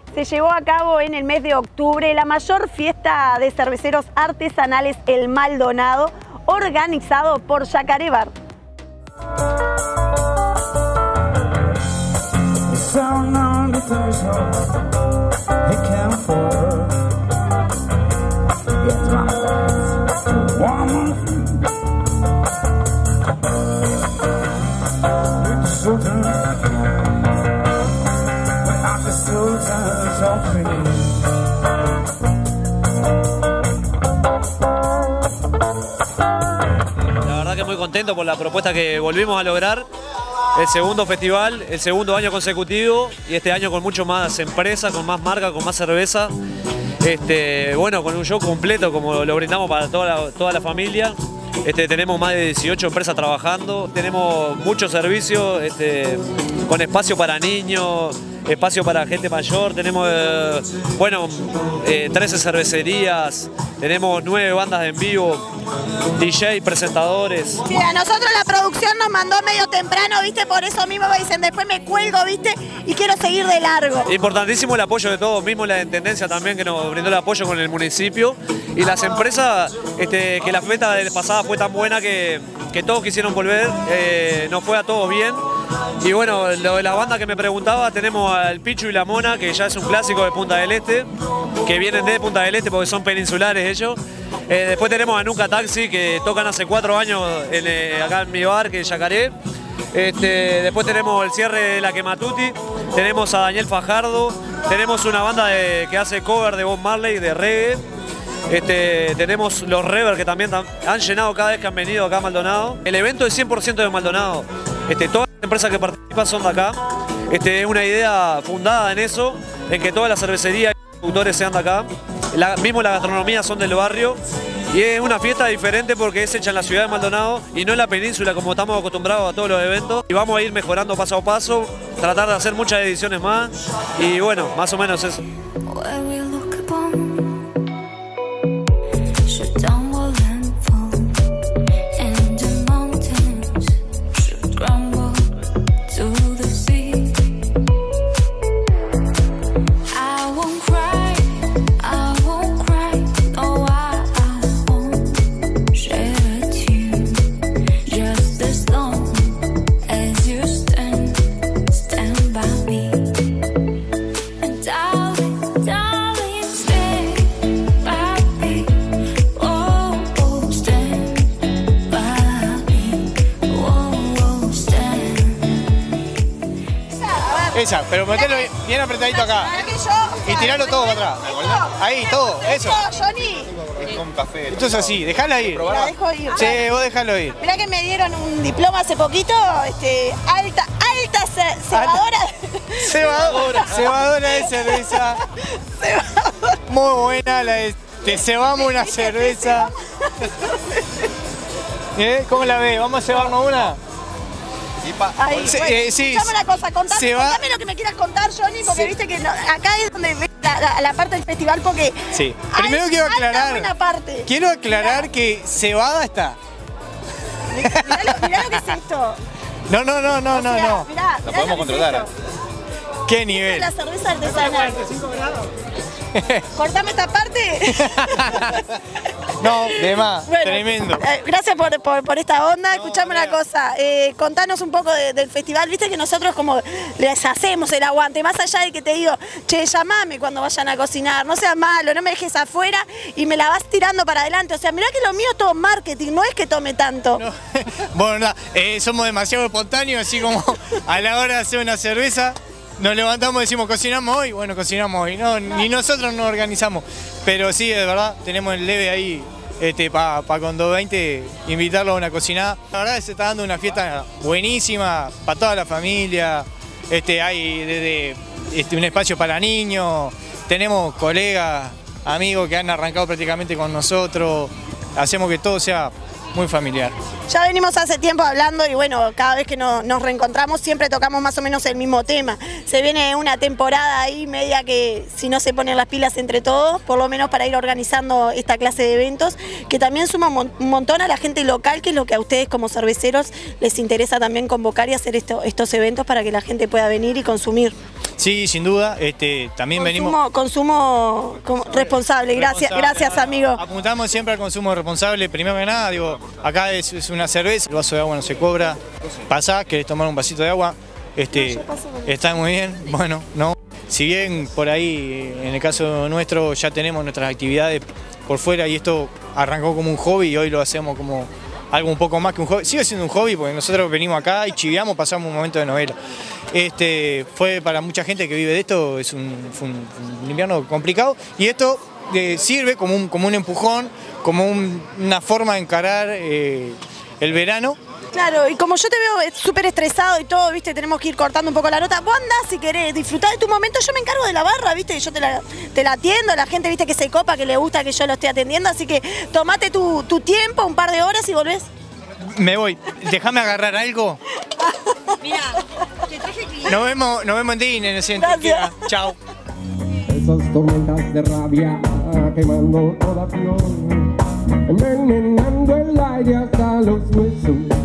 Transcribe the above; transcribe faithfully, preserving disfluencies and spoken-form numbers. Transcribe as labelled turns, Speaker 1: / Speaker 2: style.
Speaker 1: Se llevó a cabo en el mes de octubre la mayor fiesta de cerveceros artesanales El Maldonado, organizado por Yacaré Bar.
Speaker 2: La verdad que muy contento por la propuesta que volvimos a lograr. El segundo festival, el segundo año consecutivo y este año con mucho más empresas, con más marcas, con más cerveza. Este, bueno, con un show completo como lo brindamos para toda la, toda la familia. Este, tenemos más de dieciocho empresas trabajando, tenemos muchos servicios este, con espacio para niños, espacio para gente mayor, tenemos eh, bueno, eh, trece cervecerías, tenemos nueve bandas en vivo, D J, presentadores.
Speaker 1: Sí, a nosotros la producción nos mandó medio temprano, ¿viste? Por eso mismo me dicen, después me cuelgo, ¿viste? Y quiero seguir de largo.
Speaker 2: Importantísimo el apoyo de todos, mismo la Intendencia también que nos brindó el apoyo con el municipio y las empresas, este, que la fiesta pasada fue tan buena que, que todos quisieron volver, eh, nos fue a todos bien. Y bueno, lo de la banda que me preguntaba, tenemos al Pichu y la Mona, que ya es un clásico de Punta del Este, que vienen de Punta del Este porque son peninsulares ellos. Eh, después tenemos a Nunca Taxi, que tocan hace cuatro años en, eh, acá en mi bar, que es Yacaré. Este, después tenemos el cierre de La Quematuti, tenemos a Daniel Fajardo, tenemos una banda de, que hace cover de Bob Marley, de reggae. Este, tenemos los Rever que también han llenado cada vez que han venido acá a Maldonado. El evento es cien por ciento de Maldonado. Este, todas las empresas que participan son de acá. Este, es una idea fundada en eso, en que todas las cervecerías y productores sean de acá. La, mismo la gastronomía son del barrio. Y es una fiesta diferente porque es hecha en la ciudad de Maldonado y no en la península como estamos acostumbrados a todos los eventos. Y vamos a ir mejorando paso a paso, tratar de hacer muchas ediciones más. Y bueno, más o menos eso.
Speaker 3: Esa, pero metelo bien apretadito acá. Y tiralo todo para atrás. Ahí, todo, eso.
Speaker 1: Johnny.
Speaker 3: Es con café. Esto es así, dejala ir.
Speaker 1: La dejo ir.
Speaker 3: Sí, vos dejalo ir.
Speaker 1: Mirá que me dieron un diploma hace poquito, este, alta, alta ce cebadora.
Speaker 3: Cebadora. Cebadora de cerveza. Cebadora. Muy buena la de, te cebamos una cerveza. ¿Eh? ¿Cómo la ves? ¿Vamos a cebarnos una?
Speaker 1: Ahí,
Speaker 3: se,
Speaker 1: bueno,
Speaker 3: eh, sí,
Speaker 1: una cosa, contame,
Speaker 3: va...
Speaker 1: contame lo que me quieras contar, Johnny, porque se... viste que no, acá es donde ves la, la, la parte del festival, porque
Speaker 3: sí. Primero quiero aclarar,
Speaker 1: parte.
Speaker 3: quiero aclarar mirá. Que cebada está.
Speaker 1: Mirá, mirá, lo, mirá lo que es esto.
Speaker 3: No, no, no, no, o sea, no, no.
Speaker 1: Mirá,
Speaker 3: lo podemos controlar. ¿Qué nivel?
Speaker 1: La cerveza artesanal. Cortame esta parte.
Speaker 3: No, de más, bueno, tremendo.
Speaker 1: Eh, gracias por, por, por esta onda. No, escuchame una cosa, eh, contanos un poco de, del festival. Viste que nosotros como les hacemos el aguante, más allá de que te digo, che, llamame cuando vayan a cocinar, no seas malo, no me dejes afuera y me la vas tirando para adelante. O sea, mirá que lo mío es todo marketing, no es que tome tanto.
Speaker 3: No. Bueno, no, eh, somos demasiado espontáneos, así como a la hora de hacer una cerveza. Nos levantamos y decimos, ¿cocinamos hoy? Bueno, cocinamos hoy. No, ni nosotros nos organizamos. Pero sí, de verdad, tenemos el leve ahí este, para pa con doscientos veinte invitarlo a una cocinada. La verdad es que se está dando una fiesta buenísima para toda la familia. Este, hay desde este, un espacio para niños. Tenemos colegas, amigos que han arrancado prácticamente con nosotros. Hacemos que todo sea muy familiar.
Speaker 1: Ya venimos hace tiempo hablando y bueno, cada vez que no, nos reencontramos siempre tocamos más o menos el mismo tema. Se viene una temporada ahí media que si no se ponen las pilas entre todos, por lo menos para ir organizando esta clase de eventos, que también suma un montón a la gente local, que es lo que a ustedes como cerveceros les interesa también convocar y hacer esto, estos eventos para que la gente pueda venir y consumir.
Speaker 3: Sí, sin duda, este, también
Speaker 1: consumo,
Speaker 3: venimos...
Speaker 1: Consumo como responsable, gracias,
Speaker 3: responsable.
Speaker 1: gracias amigo.
Speaker 3: Apuntamos siempre al consumo responsable, primero que nada, digo, acá es, es una cerveza, el vaso de agua no se cobra, pasá, querés tomar un vasito de agua, este, está muy bien, bueno, no. Si bien por ahí, en el caso nuestro, ya tenemos nuestras actividades por fuera y esto arrancó como un hobby y hoy lo hacemos como algo un poco más que un hobby. Sigue siendo un hobby porque nosotros venimos acá y chiviamos, pasamos un momento de novela. Este, fue para mucha gente que vive de esto, es un, fue un, un invierno complicado y esto eh, sirve como un, como un empujón, como un, una forma de encarar eh, el verano.
Speaker 1: Claro, y como yo te veo súper estresado y todo, viste, tenemos que ir cortando un poco la nota. Vos andás si querés disfrutar de tu momento, yo me encargo de la barra, viste, yo te la, te la atiendo, la gente, viste, que se copa, que le gusta que yo lo esté atendiendo, así que tomate tu, tu tiempo, un par de horas y volvés.
Speaker 3: Me voy, déjame agarrar algo.
Speaker 1: Mirá,
Speaker 4: te traje cliente.
Speaker 3: Nos vemos, nos vemos en Disney, en Turquía. Chao.
Speaker 5: Esas tormentas de rabia quemando toda flor, envenenando el aire hasta los huesos.